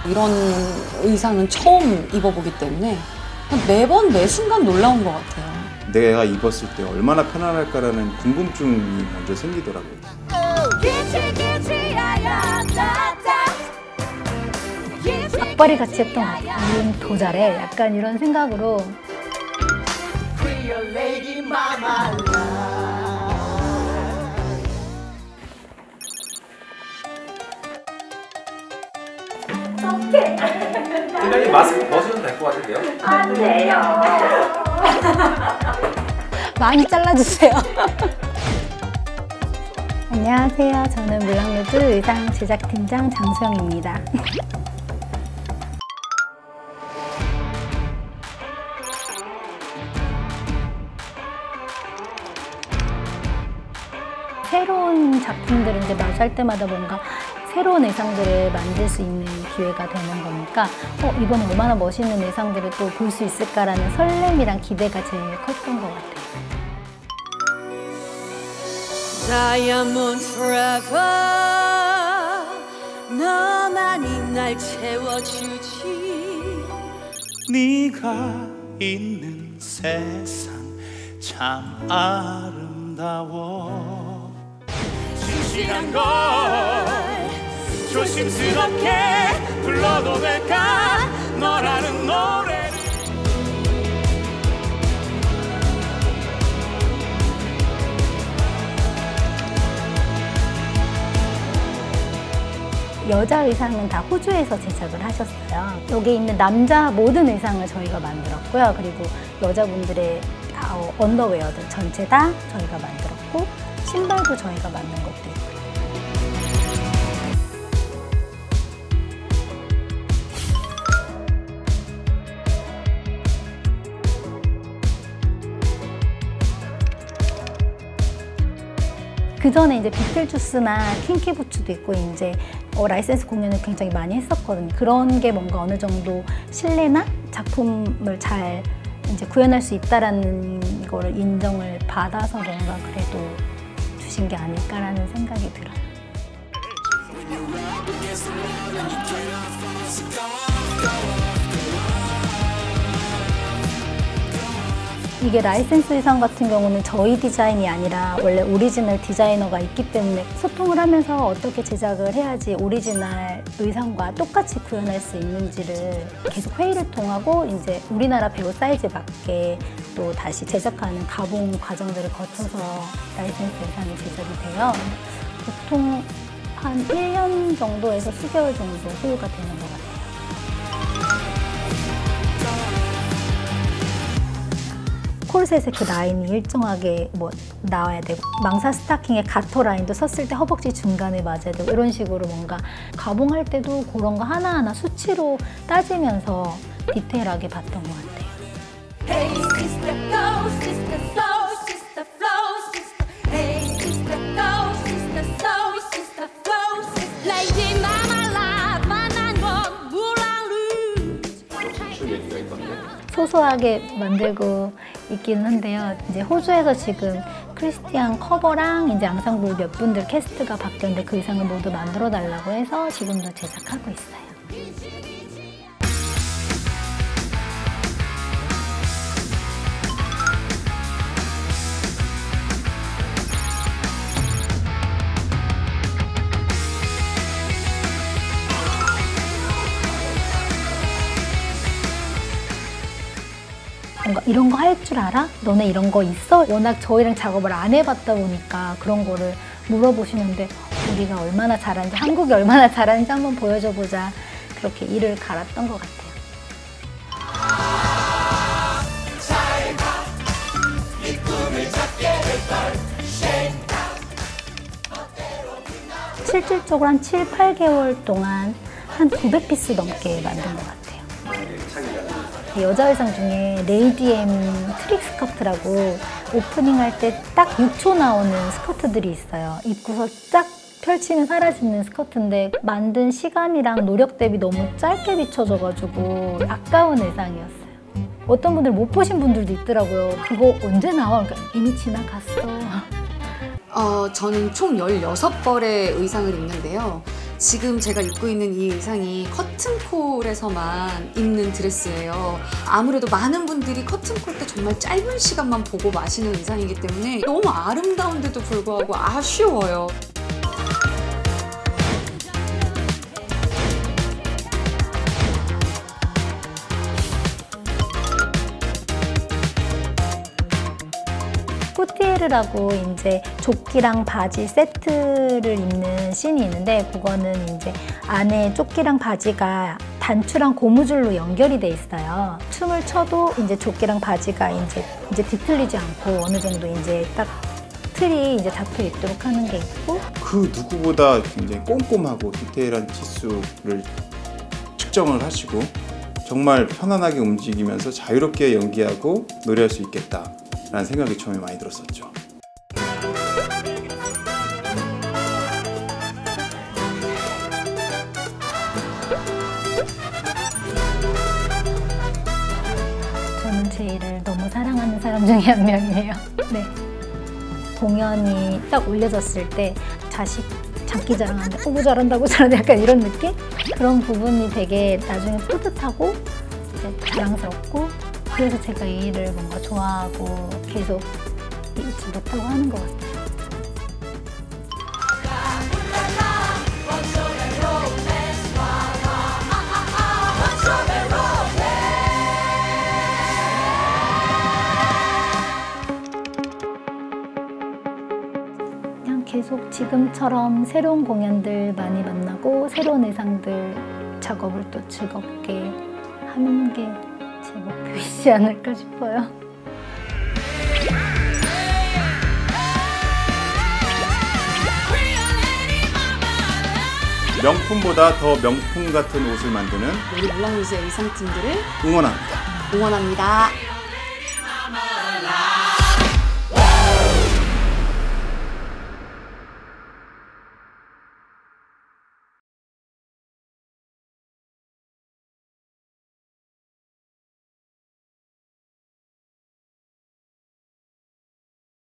이런 의상은 처음 입어보기 때문에 매번 매 순간 놀라운 것 같아요. 내가 입었을 때 얼마나 편안할까라는 궁금증이 먼저 생기더라고요. 악바리 같이 했던 것 같아요. 더 잘해. 약간 이런 생각으로. 팀장님 마스크 벗으셔도 될 것 같은데요? 안 돼요. 많이 잘라주세요. 안녕하세요. 저는 물랑루즈 의상 제작팀장 장수영입니다. 새로운 작품들을 이제 마주할 때마다 뭔가 새로운 의상들을 만들 수 있는 기회가 되는 거니까 이번에 얼마나 멋있는 의상들을 또 볼 수 있을까라는 설렘이랑 기대가 제일 컸던 것 같아요. Diamond forever 너만이 날 채워주지 네가 있는 세상 참 아름다워 진실한 걸 조심스럽게 불러도 될까 너라는 노래를 여자 의상은 다 호주에서 제작을 하셨어요. 여기 있는 남자 모든 의상을 저희가 만들었고요. 그리고 여자분들의 언더웨어들 전체 다 저희가 만들었고 신발도 저희가 만든 것도 있고요. 그 전에 이제 비틀주스나 킹키부츠도 있고 이제 라이센스 공연을 굉장히 많이 했었거든요. 그런 게 뭔가 어느 정도 신뢰나 작품을 잘 이제 구현할 수 있다라는 거를 인정을 받아서 뭔가 그래도 주신 게 아닐까라는 생각이 들어요. 이게 라이센스 의상 같은 경우는 저희 디자인이 아니라 원래 오리지널 디자이너가 있기 때문에 소통을 하면서 어떻게 제작을 해야지 오리지널 의상과 똑같이 구현할 수 있는지를 계속 회의를 통하고 이제 우리나라 배우 사이즈에 맞게 또 다시 제작하는 가봉 과정들을 거쳐서 라이센스 의상이 제작이 돼요. 보통 한 1년 정도에서 수개월 정도 소요가 되는 것 같아요. 콜셋의 그 라인이 일정하게 나와야 되고 망사 스타킹의 가터 라인도 섰을 때 허벅지 중간에 맞아야 되고 이런 식으로 뭔가 가봉할 때도 그런 거 하나하나 수치로 따지면서 디테일하게 봤던 것 같아요. Hey sister go sister flow sister flow sister Hey sister go sister flow sister flow sister Lady mama love 만난 건 물랑루즈 소소하게 만들고 있기는 한데요. 이제 호주에서 지금 크리스티안 커버랑 이제 앙상블 몇 분들 캐스트가 바뀌었는데 그 의상을 모두 만들어 달라고 해서 지금도 제작하고 있어요. 뭔가 이런 거 할 줄 알아? 너네 이런 거 있어? 워낙 저희랑 작업을 안 해봤다 보니까 그런 거를 물어보시는데 우리가 얼마나 잘하는지, 한국이 얼마나 잘하는지 한번 보여줘 보자. 그렇게 이를 갈았던 것 같아요. 실질적으로 한 7, 8개월 동안 한 900피스 넘게 만든 것 같아요. 여자 의상 중에 레이디엠 트릭 스커트라고 오프닝 할 때 딱 6초 나오는 스커트들이 있어요. 입고서 쫙 펼치면 사라지는 스커트인데 만든 시간이랑 노력 대비 너무 짧게 비춰져가지고 아까운 의상이었어요. 어떤 분들 못 보신 분들도 있더라고요. 그거 언제 나와? 그러니까 이미 지나갔어. 저는 총 16벌의 의상을 입는데요. 지금 제가 입고 있는 이 의상이 커튼콜에서만 입는 드레스예요. 아무래도 많은 분들이 커튼콜 때 정말 짧은 시간만 보고 마시는 의상이기 때문에 너무 아름다운데도 불구하고 아쉬워요. 꾸티에르라고 이제 조끼랑 바지 세트를 입는 씬이 있는데, 그거는 이제 안에 조끼랑 바지가 단추랑 고무줄로 연결이 돼 있어요. 춤을 춰도 이제 조끼랑 바지가 이제 뒤틀리지 않고 어느 정도 이제 딱 틀이 이제 잡혀 있도록 하는 게 있고, 그 누구보다 굉장히 꼼꼼하고 디테일한 치수를 측정을 하시고 정말 편안하게 움직이면서 자유롭게 연기하고 노래할 수 있겠다 라는 생각이 처음에 많이 들었었죠. 저는 제 일을 너무 사랑하는 사람 중에 한 명이에요. 네. 공연이 딱 올려졌을 때 장기 자랑하는데 오 잘한다고 잘한다 약간 이런 느낌? 그런 부분이 되게 나중에 뿌듯하고 자랑스럽고, 그래서 제가 이 일을 뭔가 좋아하고 계속 잊지 못하고 하는 것 같아요. 그냥 계속 지금처럼 새로운 공연들 많이 만나고 새로운 의상들 작업을 또 즐겁게 하는 게 제 목표이지 않을까 싶어요. 명품보다 더 명품 같은 옷을 만드는 우리 물랑루즈의 의상팀들을 응원합니다. 응원합니다.